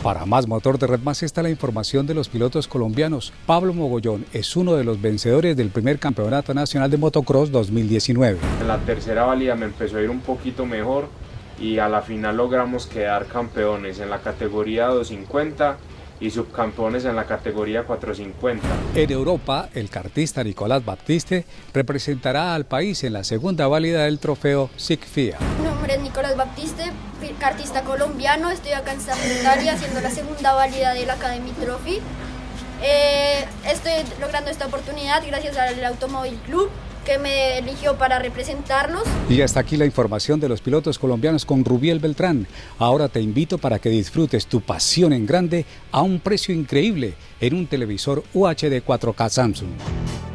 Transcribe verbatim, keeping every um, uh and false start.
Para más Motor de Red Más está la información de los pilotos colombianos. Pablo Mogollón es uno de los vencedores del primer Campeonato Nacional de Motocross dos mil diecinueve. En la tercera válida me empezó a ir un poquito mejor y a la final logramos quedar campeones en la categoría doscientos cincuenta y subcampeones en la categoría cuatrocientos cincuenta. En Europa, el kartista Nicolás Baptiste representará al país en la segunda válida del trofeo SICFIA. Mi nombre es Nicolás Baptiste, kartista colombiano, estoy acá en Italia haciendo la segunda válida del Academy Trophy. Eh, estoy logrando esta oportunidad gracias al Automóvil Club, que me eligió para representarnos. Y hasta aquí la información de los pilotos colombianos con Rubiel Beltrán. Ahora te invito para que disfrutes tu pasión en grande a un precio increíble en un televisor U H D cuatro K Samsung.